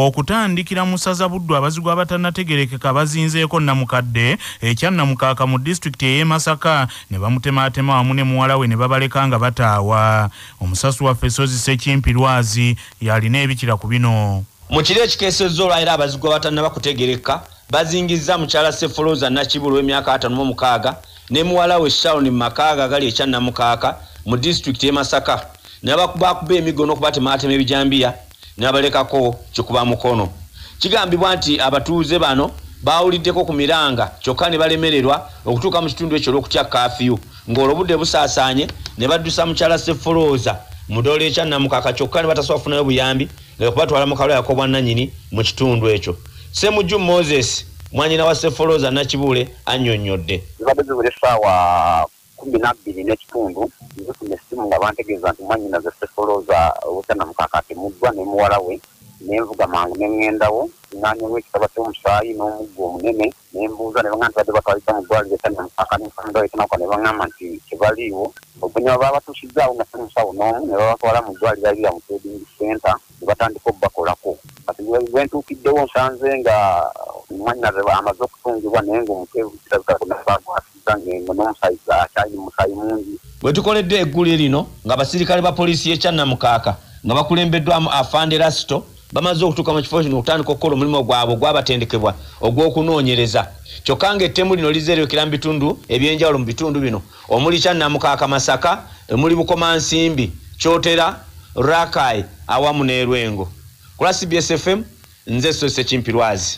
okutandikira mu ssaza Buddu Abazigu abatannategerekeka bazinzeeko Namukadde ekya Namukaaka mu disitulikiti ey'e Masaka ne bamutemaatema wamu ne muwala we ne babaleka nga bataawa. Omusasi waffe Sozi Ssekimpirwazi yalina ebikira ku bino. Mu kiro ekikeesezza olwaliro Abazigu abatannaba kutegereka bazingizza mukyala Sefoloza Nakibulu w'emyaka 56 ne muwala we Sharon Makaaga gali ekya Namukaaka mu disitulikiti y'e Masaka ne bakuba emigono okubatemaatema ebijambiya ne babalekako kikuba mukono. Kigambibwa nti abatuuze bano bawuliddeko ku miranga kyokka ne balemererwa okutuuka mu kitundu ekyo olw'okutya kaafiyu ng'olwobudde busaasaanye ne baddusa mukyala Sefoloza mu ddoolo ekya Namukaaka kyokka ne batasobola kufunayo buyambi nga kubatwala mu kalulu ak'obwannannyini mu kitundu ekyo. Semujju Moses mwanyina wa Sefoloza Nakibule annyonnyodde. Zibadde zibula essaawa 12 n'ekitundu nzifuna essimu nga bantegeeza nti mwanyina ze Sefoloza ekya Namukaaka atemuddwa ne muwala we nenvuga mangu nengendawo nanyewo ekitaba ky'omusaayi n'omuggo omunene nembuuza ne baŋŋamba nti badde batwaliza mu ddwaliro ekya Namukaaka n'enfamiza ekinako ne baŋŋamba nti tebaliiwo. Oluvannyuma baabatuusizzaawo nga semusawo n'omu ne babatwala mu ddwaliro erira mu trading center ne batandika okubakolako. Kati bwentuukiddewo nsanze nga mwanyina amaze okutungibwa naye ng'omukeevu kirabikako nabagwasiza n'omusaayi akyali musaayi mungi. Bwe tukoledde eggulu lino ng'abasirikale ba poliisi y'ekya Namukaaka nga bakulembeddwamu Afande Rasito bamaze okutuuka mu kifo kino okutandika okukola omulimu gwabwe ogwabatendekebwa ogw'okunoonyereza. Kyokka ng'ettemu lino lizeerekera mu bitundu ebyenjawulo mu bitundu bino omuli kya Namukaaka Masaka, omuli Bukomansimbi, Kyotera, Bakaye awamu ne Lwengo. Ku CBS FM nze Sozi Ssekimpirwazi.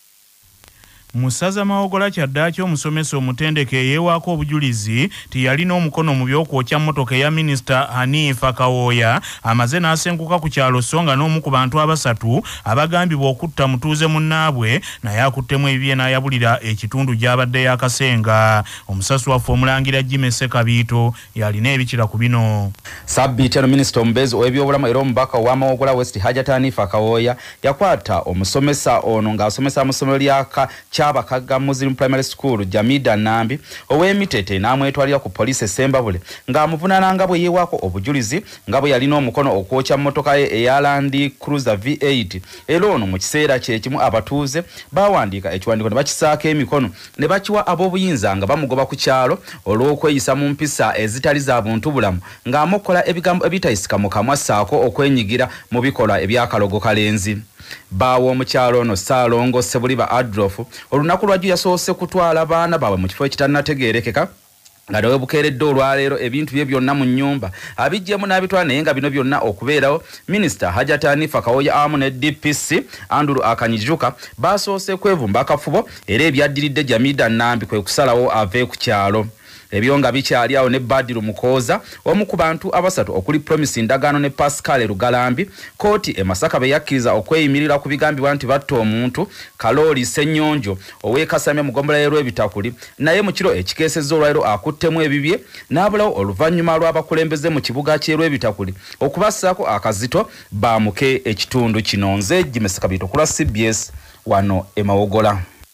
Musaza Mawogola Kyaddaaki omusomesa omutendeke yeewaako obujulizi tiyalina omukono mu by'okwokya mmotoka eya Minisita Hanifa Kawooya amaze n'asenguka ku kyalo Songa n'omu ku bantu abasatu abagambibwa okutta mutuuze munnaabwe naye akuttemu ebibye n'ayabulira ekitundu gy'abadde yakasenga. Omusasi waffe Omulangira Jimmy Sekabiito yalina ebikira ku bino. Sabbiiti eno Minisita omubeezi ow'ebyobulamu era omubaka owa Mawogola West Hajat Hanifa Kawooya yakwata omusomesa ono ng'asomesa mu ssomero ly'aka Kyabakaga Muslim Primary School Jamida Nambi ow'Emitete n'amwetwalira ku poliisi Sembabule ng'amuvunaananga bwe yeewaako obujulizi nga bwe yalina omukono okwokya mmotoka ye eya Land Cruiser V8 era ono mu kiseera kye kimu abatuuze baawandiika ekiwandiiko ne bakisaako emikono ne bakiwa ab'obuyinza nga bamugoba ku kyalo olw'okweyisa mu mpisa ezitali za buntu bulamu ng'amukola ebigambo ebitayisika mu kamwa ssaako okwenyigira mu bikolwa ebyakalogo kalenzi. Bawo omukyalo ono Ssaalongo Sebuliba Adolf olunaku lwajju yasoose kutwala baana baabwe mu kifo ekitannategeerekeka nga nawe bukeeredde olwaleero ebintu bye byonna mu nnyumba abijjemu n'abitwala naye nga bino byonna okubeerawo Minisita Hajat Hanifa Kawooya awamu ne DPC Andrew Akanyijuka baasoose kwevumba akafubo era ebyaddiridde Jamida Nambi kwe kusalawo ave ku kyalo. Ebyo nga bikyali awo ne Badiru Mukooza omu ku bantu abasatu okuli Promise Ndagaano ne Pascal Lugalambi kooti e Masaka be yakkiriza okweyimirira ku bigambibwa nti batta omuntu Kalooli Ssennyonjo ow'Ekasamya mu ggombolola y'Ebitakuli naye mu kiro ekikeesezza olwaliro akuttemu ebibye n'abulawo oluvannyuma lw'abakulembeze mu kibuga ky'Ebitakuli okubassaako akazito baamuke ekitundu kino. Nze Jimmy Sekabiito ku CBS wano e Mawogola.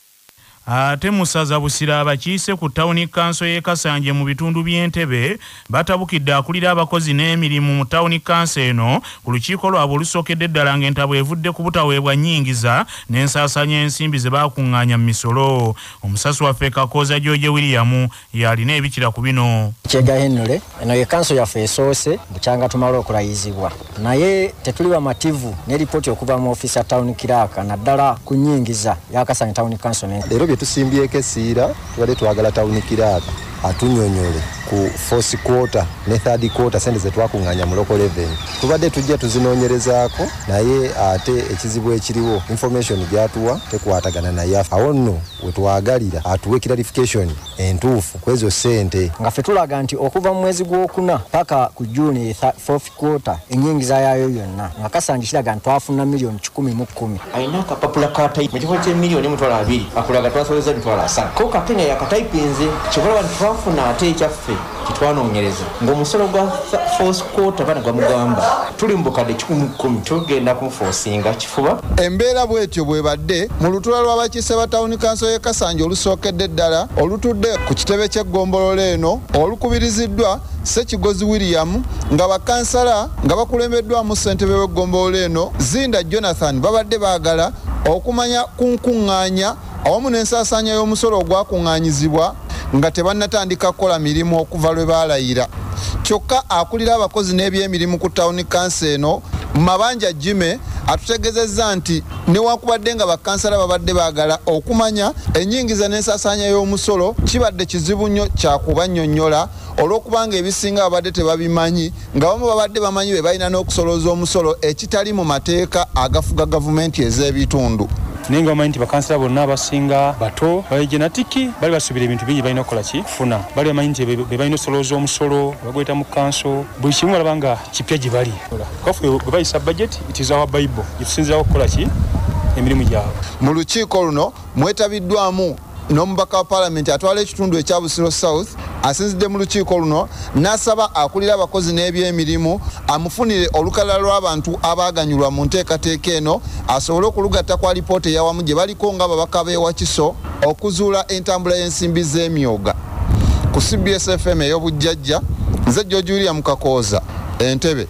Ate musaza Busira abakiise ku tawuni kanso y'e Kasanje mu bitundu by'Entebbe batabukidde akulira abakozi n'emirimu mu tawuni kanso eno ku lukiiko lwabwe olusookedde ddala ng'entabo evudde ku butaweebwa nnyingiza n'ensaasanya ensimbi ze baakuŋŋaanya mu misolo. Omusasi waffe Kakooza George William yalina ebikira ku bino. Kyegahenule eno ye kanso yaffe esoose bukyanga tumala okulayizibwa naye tetuli bamativu ne lipooti okuva mu ofiisa tawuni kiraaka naddala ku nnyingiza ya Kasanje tawuni kanso ne tusimbyeko esiira tubadde twagala tawuni kiraaka atunyonyole ku fourth quarter ne third quarter sente ze twakuŋŋaanya mu local revenue tubadde tujja tuzinoonyerezaako naye ate ekizibu ekiriwo information gyatuwa tekwatagana naye awo nno we twagalira atuwe clarification entuufu ku ezo ssente nga ffe tulaga nti okuva mu mwezi gw'okuna paka ku June fourth quarter ennyingiza yaayo yonna nga Kasanje kiraga nti twafuna miliyoni 10,10 alina akapapula ka tayipu mu kifo ky'emiliyoni 200 akulaga twasoleza 500 ko kakenya yakatayipinze kikola nti twafuna ate ekyaffe kitwanonyereza ng'omusolo gwa force quarter bana gwamugamba tuli mu bukadde 10 tugenda kumuforcinga kifuba. Embeera bwetyo bwebadde mu lutula lw'abakiise ba Town Council y'e Kasanje olusookedde ddala olutudde ku kitebe ky'eggombolola eno olukubiriziddwa Ssekigozi William nga bakansala nga bakulembeddwamu ssentebe w'eggombolola eno Zinda Jonathan babadde baagala okumanya kunkuŋŋaanya awamu n'ensaasaanya y'omusolo ogwakuŋŋaanyizibwa nga tebannatandika kukola mirimu okuva lwe baalayira. Kyokka akulira abakozi n'ebyemirimu ku Town Council eno Mabanja Jime atutegezezza nti newakubadde nga bakansala babadde baagala okumanya ennyingiza n'ensaasaanya y'omusolo kibadde kizibu nnyo kyakubannyonnyola olw'okubanga ebisinga babadde tebabimanyi nga bamu babadde bamanyi be balina n'okusolooza omusolo ekitali mu mateeka agafuga gavumenti ez'ebitundu. Nenga bamanyi nti bakansala bonna abasinga bato bajegenatiki bali basubira ebintu bingi balina okukola ki kufuna bali bamanyi nti be balina osolooza omusolo bagweta mu kanso buli kimu balaba nga kipya gye bali kafe bwe bayisa budget it is our bible gitusinzirawo okukola ki emirimu gyabwe. Mu lukiiko luno mwetabiddwamu n'omubaka wa Parliament atwala ekitundu ekya Busiro South asinzidde mu lukiiko luno n'asaba akulira abakozi n'ebyemirimu amufunire olukalala lw'abantu abaaganyulwa mu nteekateeka eno asobole okulugatta kwa lipoota eyawamu gye baliko nga babaka b'ewakiso okuzuula entambula y'ensimbi z'emyoga. Ku CBS FM ey'obujjajja nze George William Kakooza Entebbe.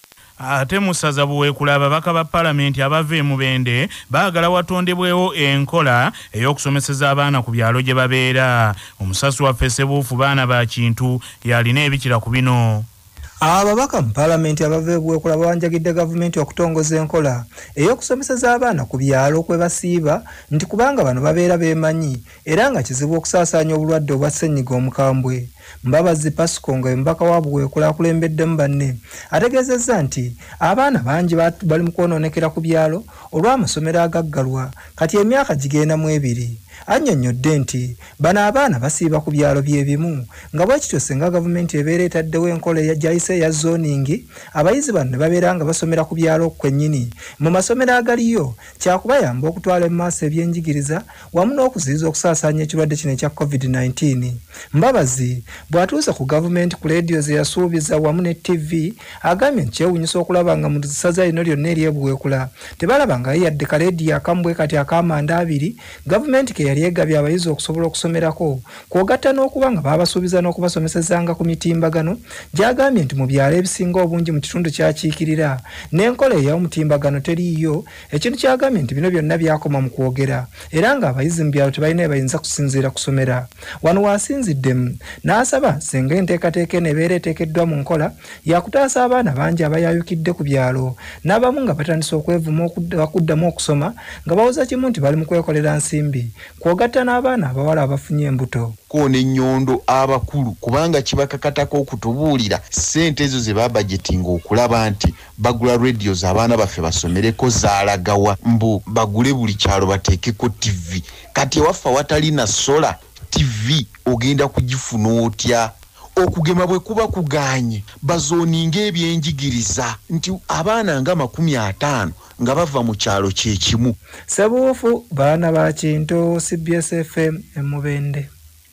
Ate musaza buweekula ababaka ba Parliament abava e Mubende baagala watondebwewo enkola ey'okusomeseza abaana ku byalo gye babeera. Omusasi waffe Ssebuufu baana ba Kintu yalina ebikira ku bino. Ababaka mu Parliament abava ebuweekula bawanjagidde gavumenti okutongoza enkola ey'okusomeseza abaana ku byalo kwe basiiba nti kubanga bano babeera beemanyi era nga kizibu okusaasaanya obulwadde obwa ssennyiga omukambwe. Mbabazi Pasco nga mbaka wa buweekula akulembeddemu banne ategeezezza nti abaana bangi bali mu kwonoonekera ku byalo olw'amasomero agaggalwa kati emyaka gigenda mu 2. Annyonnyodde nti bano abaana basiiba ku byalo byebimu nga bwekityo singa gavumenti ebeera etaddewo enkola gyayise eya zoning abayizi bano ne babeera nga basomera ku byalo kwennyini mu masomero agaliyo kyakubayamba okutwala mu maaso ebyenjigiriza wamu n'okuziyiza okusaasaanya ekirwadde kino ekya COVID-19. Mbabazi bw'atuuse ku gavumenti ku leediyo ze yasuubiza wamu ne TV agambye nti kyewuunyisa okulaba nga mu ssaza lino lyonna ery'ebuweekula tebalaba nga yadde kaleediyo akamu bwe kati akamanda 2 gavumenti ke yali egabye abayizi okusobola okusomerako kwogatta n'okuba nga babasuubiza n'okubasomesezanga ku mitimbagano gy'agambye nti mu byalo ebisinga obungi mu kitundu kyakiikirira n'enkola ey'omutimbagano teriiyo ekintu ky'agambye nti bino byonna byakoma mu kwogera era nga abayizi mu byalo tebalina bayinza kusinziira kusomera. Wano waasinziddemu n'asaba singa enteekateeka eno ebeera eteekeddwa mu nkola yakutaasa abaana bangi abayayukidde ku byalo n'abamu nga batandise okwevuma okuddamu okusoma nga bawoza kimu nti bali mu kwekolera nsimbi kwogatta n'abaana abawala abafunye embuto. Koona ennyondo abakulu kubanga kibakakatako okutubuulira ssente ezo ze babajetinga okulaba nti bagula radios abaana baffe basomereko zaalagawa mbu bagule buli kyalo bateekeko TV kati ewaffe awatali na sola TV ogenda kugifuna otya? Okugema bwe kuba kuganye bazooninga ebyenjigiriza nti abaana nga 50 nga bava mu kyalo kyekimu. Ssebuufu baana ba Kintu CBS FM Mubende.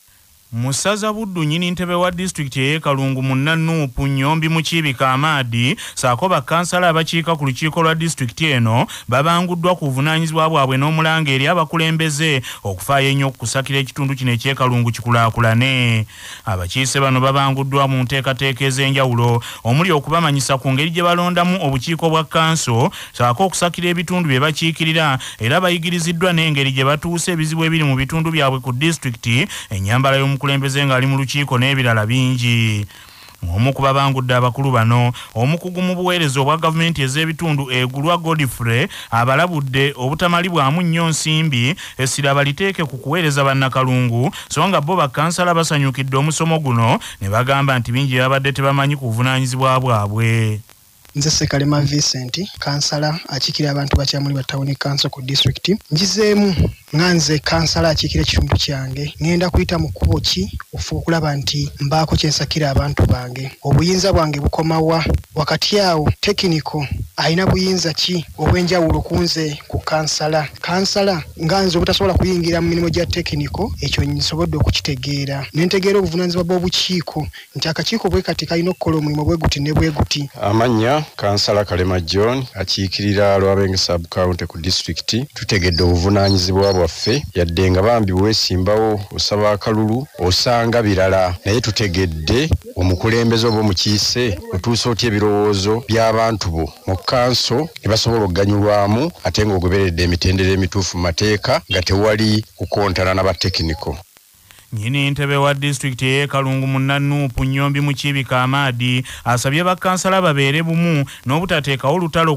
Musaza Buddu nnyini ntebe wa district y'e Kalungu mu Nanuupu Nnyombi mu Kiibika Amaadi saako bakansala abakiika ku lukiiko lwa district eno babanguddwa ku buvunaanyizibwa bwabwe n'omulanga eri abakulembeze okufaayo ennyo okusakira ekitundu kino eky'e Kalungu kikulaakulane. Abakiise bano babanguddwa mu nteekateeka ez'enjawulo omuli okubamanyisa ku ngeri gye balondamu obukiiko bwa kanso saako okusakira ebitundu bye bakiikirira era bayigiriziddwa n'engeri gye batuuse ebizibu ebiri mu bitundu byabwe ku district ennyambala y'omukulembeze ng'ali mu lukiiko n'ebirala bingi. Omu ku babangudde abakulu bano omukugu mu buweereza obwa gavumenti ez'ebitundu Egulwa Godfrey abalabudde obutamalibwamu nnyo nsimbi essira baliteeke ku kuweereza bannakalungu so nga bo bakansala basanyukidde omusomo guno ne bagamba nti bingi babadde tebamanyi ku buvunaanyizibwa bwabwe. Nze Sekalema Vincent kansala akikira abantu bakyamuli ba Town Council ku district njizeemu nganze kansala akikira ekitundu kyange ngenda kuyita mu kkubo ki ofuba okulaba nti mbaako kyensakira abantu bange obuyinza bwange bukomawa wakati awo technical alina buyinza ki obwenjawulo kunze ku kansala nganze obutasobola kuyingira mu mirimu gya tekiniko ekyo nsobodde okukitegeera nentegeera obuvunaanyizibwa bw'obukiiko nti akakiiko bwe kati kalina okukola omulimu bwe guti ne bwe guti. Amannya kansala Kalema John akiikirira Lwabenge sub county ku district. Tutegedde obuvunaanyizibwa bwaffe yadde nga bambi bwesimbawo osaba akalulu osanga birala naye tutegedde omukulembeze oba omukiise otuusa otya ebirowoozo by'abantu bo mu kanso ne basobola okuganyulwamu ate ng'ogoberedde emitendera emituufu mu mateeka nga tewali kukontana n'abatekiniko. Nyini ntebe wa district ye Kalungu Munnanuupu Nnyombi Mukibika Amadi asabye bakansala babeere bumu n'obutateekawo olutalo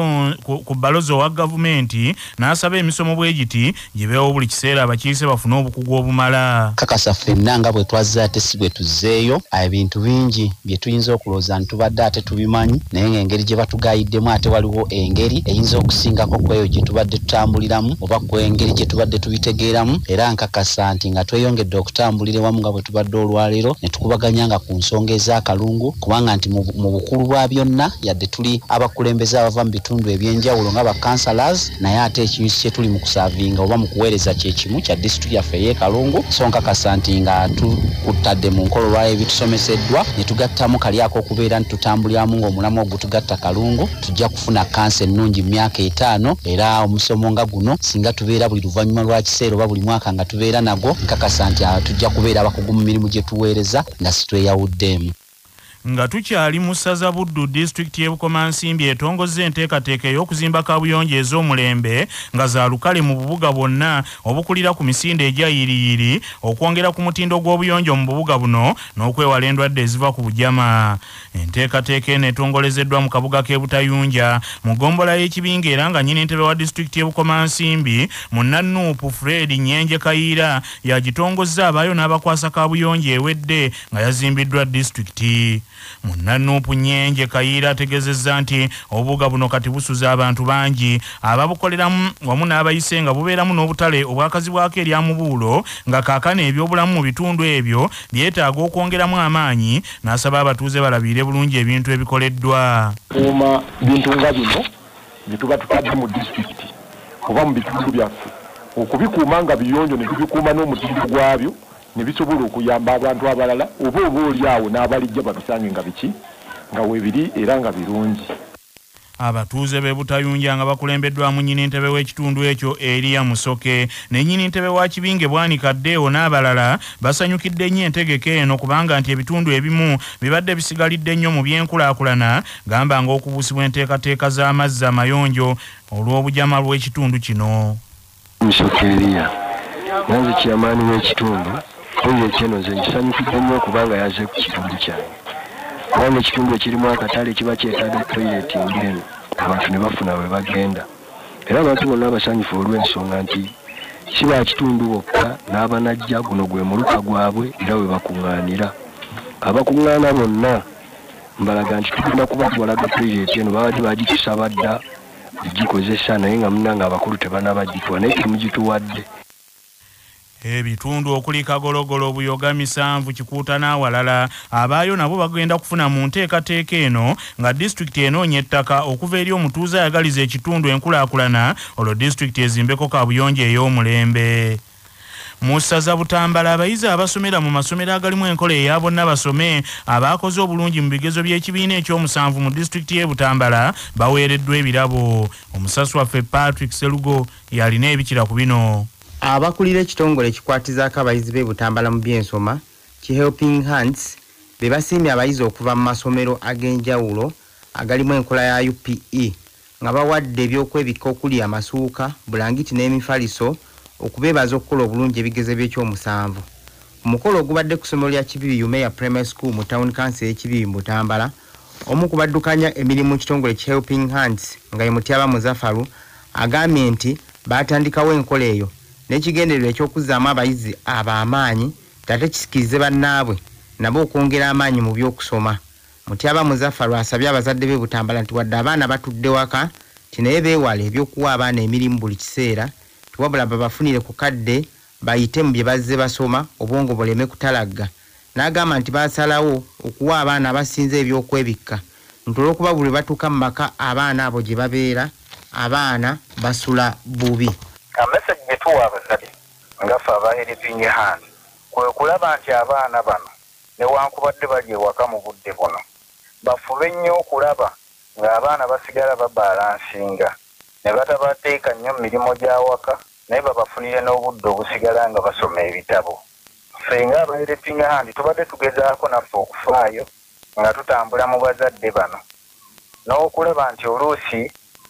ku balozo wa gavumenti n'asaba emisomo bwegiti gibeewo buli kiseera abakiise bafune obukugu obumala. Kakasa ffenna nga bwe twazze ate si bwe tuzzeeyo ebintu bingi bye tuyinza okulowooza ntubadde ate tubimanyi naye ng'engeri gye batugayiddemu ate waliwo engeri eyinza okusingako ku eyo gye tubadde tutambuliramu oba ku engeri gye tubadde tubitegeeramu era nkakasa nti nga tweyongedde okutambulira wamu nga bwe tubadde olwaleero ne tukubaganyanga ku nsonga ez'akalungu kubanga nti mu bukulu bwa byonna yadde tuli abakulembeze abava mu bitundu eby'enjawulo nga bakansalas naye ate ekinyusi kye tuli mu kusaavinga oba mu kuweereza kye kimu kya disitulikiti yaffe ey'e Kalungu so nkakasa nti nga tukutadde mu nkolo lwayo ebitusomeseddwa ne tugattamu kali ako okubeera nti tutambuliramu ng'omulamu ogutugatta Kalungu tujja kufuna kansa ennungi mu myaka 5 era omusomo nga guno singa tubeera buli luvannyuma lwa kiseera oba buli mwaka nga tubeera nagwo nkakasa nti tujja kubeera abakugu mu mirimu gye tuweereza nga sitweyawuddemu. Nga tukyali mu ssaza Buddu district y'e Bukomansimbi etongozza enteekateeka ey'okuzimba kaabuyonjo ez'omulembe nga za lukale mu bubuga bwonna obukulira ku misinde egya yiriyiri okwongera ku mutindo gw'obuyonjo mu bubuga buno n'okwewala endwadde eziva ku bujama. Enteekateeka eno etongolezeddwa mu kabuga k'e Butayunja mu gombola y'ekibinga era nga nnyini ntebe wa district y'e Bukomansimbi Munnanuupu Fred Nyenje Kayiira yagitongozza abaayo n'abakwasa kaabuyonjo ewedde nga yazimbiddwa disitulikiti. Munnanuupu Nyenje Kayiira ategezezza nti obubuga buno kati busuza abantu bangi ababukoleramu wamu n'abayise nga bubeeramu n'obutale obwakazibwako eryamubuulo nga kaakano ebyobulamu mu bitundu ebyo byetaaga okwongeramu amaanyi n'asaba abatuuze balabiire bulungi ebintu ebikoleddwa. Kuuma bintu nga bino bye tuba tutadde mu disitulikiti oba mu bitundu byaffe okubikuuma nga biyonjo ne tubikuuma n'omutindo gwabyo ne bisobola okuyamba abantu abalala oba olyawo n'abalijja babisange nga biki nga weebiri era nga birungi. Abatuuze b'e Butayunja nga bakulembeddwamu nnyini ntebe w'ekitundu ekyo Eriya Musoke ne nnyini ntebe wa Kibinge Bwanika Deo n'abalala basanyukidde nnyo entegeka eno kubanga nti ebitundu ebimu bibadde bisigalidde nnyo mu byenkulaakulana gamba ng'okubuusibwa enteekateeka z'amazzi amayonjo olw'obujama lw'ekitundu kino. Musoke Eriya nanze kyamaani w'ekitundu oyo kyeno nze nkisanyukidde nnyo kubanga yaze ku kitundu kyange kubanga ekitundu ekirimu akatale kiba kyetaaga toyileti ngeno abantu ne bafuna we bagenda era abantu bonna basanyufu olw'ensonga nti si ba kitundu bokka n'abanajja guno gwe muluka gwabwe era we bakuŋŋaanira abakuŋŋaana bonna mbalaga nti tugenda kuba tuwalaga toyileti eno babadde bagitusaba dda gikozesa naye nga munanga abakulu tebanabagituwa naye temugituwadde. Ebitundu okuli Kagologolo Buyoga Misanvu Kikuuta n'awalala abaayo nabo bagenda kufuna mu nteekateeka eno nga disitulikiti enoonya ettaka okuva eri omutuuze ayagaliza ekitundu enkulaakulana olwo disitulikiti ezimbeko kaabuyonjo ey'omulembe. Mu ssaza Butambala abayizi abasomera mu masomero agalimu enkola eya bonna basome abaakoze obulungi mu bigezo by'ekibiina ekyomusanvu mu disitulikiti y'e Butambala baweereddwa ebirabo. Omusasi waffe Patrick Serugo yalina ebikira ku bino. Abakulira ekitongole ekikwatizaako abayizi b'e Butambala mu byensoma ki Helping Hands be basiimye abayizi okuva mu masomero ag'enjawulo agalimu enkola ya UPE nga bawadde ebyokwebikka okuli amasuuka bulangiti n'emifaliso okubeebaza okukola obulungi ebigezo by'ekyomusanvu. Omukolo ogubadde ku ssomero lya Kibibi Umeya Primary School mu Town Council y'Ekibibi mu Butambala omu ku baddukanya emirimu mu kitongole ki Helping Hands nga ye Mutyaba Muzafaru agambye nti baatandikawo enkola eyo n'ekigendererwa eky'okuzzaamu abayizi ab'amaanyi ate kisikirize bannaabwe nabo okwongera amaanyi mu by'okusoma. Mutyaba Muzafaru asabye abazadde b'e Butambala nti wadde abaana batudde waka ti naye beewala eby'okuwa abaana emirimu buli kiseera tiwabula babafunire ku kadde bayite mu bye bazze basoma obwongo buleme kutalagga. N'agamba nti baasalawo okuwa abaana abasinze ebyokwebikka ntolwokuba buli batuuka mu maka abaana abo gye babeera abaana basula bubi. Message gye tuwa abazadde nga ffe aba helping hand kwe kulaba nti abaana bano newankubadde bali ewaka mu budde buno bafube nnyo okulaba ng'abaana basigala babalansinga ne batabateeka nnyo mirimu gya waka naye babafunire n'obudde obusigala nga basoma ebitabo. Ffe nga aba helping hand tubadde tugezaako naffe okufaayo nga tutambula mu bazadde bano n'okulaba nti oluusi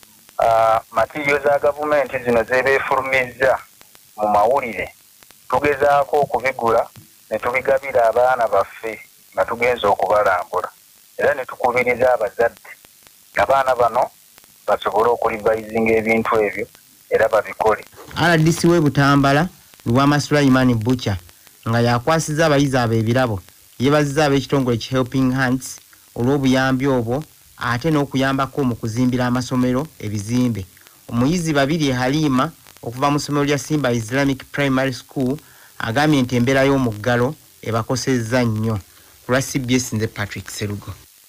materiyo za gavumenti zino zebeefulumizza mu mawulire tugezaako okubigula ne tubigabira abaana baffe nga tugenza okubalambula era ne tukubiriza abazadde abaana bano basobole okulivayizinga ebintu ebyo era babikole. RDC w'e Butambala Luwama Sulaiman Butcher nga yakwasiza abayizi abo ebirabo yeebazizza ab'ekitongole ki Helping Hands olw'obuyambi obwo ate n'okuyambako mu kuzimbira amasomero ebizimbe. Omuyizi babiri Halima okuva mu ssomero lya Simba Islamic Primary School agambye nti embeera y'omuggalo ebakosezza nnyo. Ku lwa CBS nze Patrick Serugo.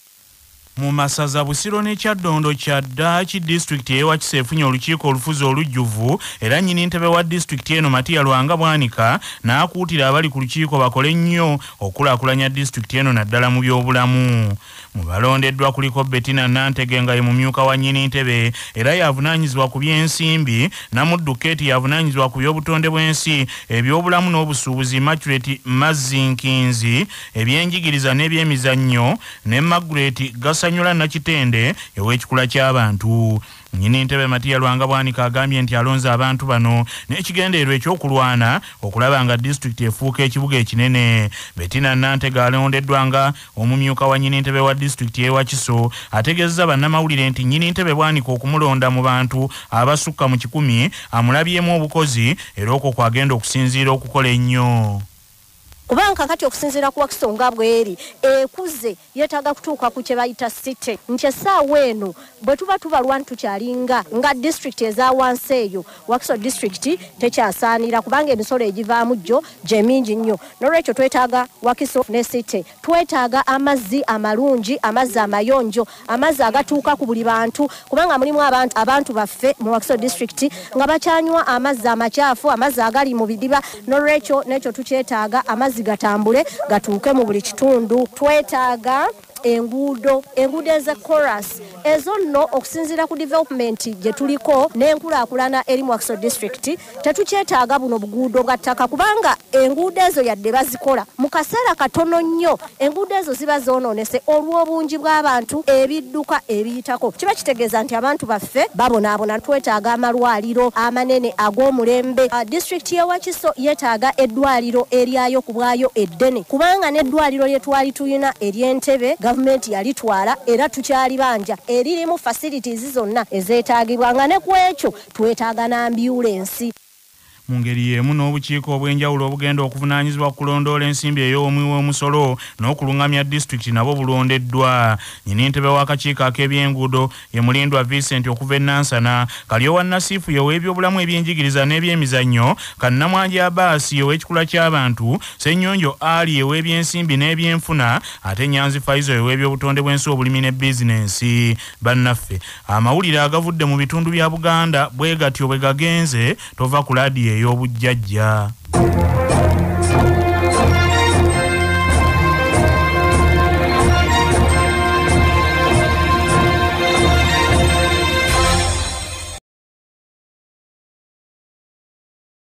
Mu masaza Busiro ne Kyaddondo kyadda ki district y'Ewakisa efunye olukiiko olufuzi olujjuvu era nnyini ntebe wa district eno Matiya Lwanga Bwanika n'akuutira abali ku lukiiko bakole nnyo okulaakulanya district eno naddala mu by'obulamu. Mu balondeddwa kuliko Bettina Nantege nga ye mumyuka wa nnyini ntebe era yavunaanyizibwa ku by'ensimbi, Namuddu Keti yavunaanyizibwa ku by'obutonde bw'ensi, eby'obulamu n'obusuubuzi Immaculate Mazinkinzi, ebyenjigiriza n'ebyemizannyo ne Margaret Gasanyula Nakitende ew'ekikula ky'abantu. Nnyini ntebe Matiya Lwanga Bwanika agambye nti alonze abantu bano n'ekigendeerwa ekyokulwana okulaba nga district efuuka ekibuga ekinene. Bettina Nantege alondeddwa nga omumyuka wa nnyini ntebe wa district y'Ewakiso ategeezezza bannamawulire nti nnyini ntebe Bwanika okumulonda mu bantu abasukka mu 100 amulabyemu obukozi era okwo kwagenda okusinziira okukola ennyo. Kubanga kati okusinziira ku Wakiso nga bweri ekuze yeetaaga kutuuka ku kye bayita city nti essaawa eno bwe tuba tubalwa tukyalinga nga district eza wansi eyo Wakiso district tekyasaanira kubanga emisolo egivaamu jjo gye mingi nnyo. N'olwekyo twetaaga Wakiso ne city, twetaaga amazzi amalungi, amazzi amayonjo, amazzi agatuuka ku buli bantu kubanga mulimu abantu baffe mu Wakiso district nga bakyanywa amazzi amakyafu, amazzi agali mu bidiba. N'olwekyo n'ekyo tukyetaaga amazzi gatambule gatuuke mu buli kitundu. Twetaaga enguudo eza chorus ezo nno okusinziira ku development gye tuliko n'enkulaakulana eri mu Wakiso district tetukyetaaga buno buguudo bwa ttaka kubanga enguudo ezo yadde bazikola mu kaseera katono nnyo enguudo ezo ziba zoonoonese olw'obungi bw'abantu ebidduka ebiyitako. Kiba kitegeeza nti abantu baffe babonaabona. Twetaaga amalwaliro amanene ag'omulembe. District y'e Wakiso yeetaaga eddwaliro eryayo ku bwayo eddene kubanga n'eddwaliro lye twali tuyina ery'Entebe gavumenti yalitwala era tukyali banja eririmu facilities zonna ezeetaagibwa nga ne ku ekyo twetaaga n'ambyulensi. Mu ngeri y'emu n'obukiiko obw'enjawulo obugenda okuvunaanyizibwa kulondoola ensimbi ey'omwi w'omusolo n'okulungamya district nabo bulondeddwa. Nnyini ntebe w'akakiiko ak'ebyenguudo ye Mulindwa Vincent okuva e Nansana, Kalyowa Nasiifu ye w'ebyobulamu ebyenjigiriza n'ebyemizannyo, Kannamwangi Abaasi ye w'ekikula ky'abantu, Ssennyonjo Ali ye w'ebyensimbi n'ebyenfuna, ate Nyanzi Faizo ye w'ebyobutonde bw'ensi, obulimi ne bizinensi. Bannaffe, amawulire agavudde mu bitundu bya Buganda bwe gatyo bwe gagenze, tova ku laadiyo ey'obujjajja.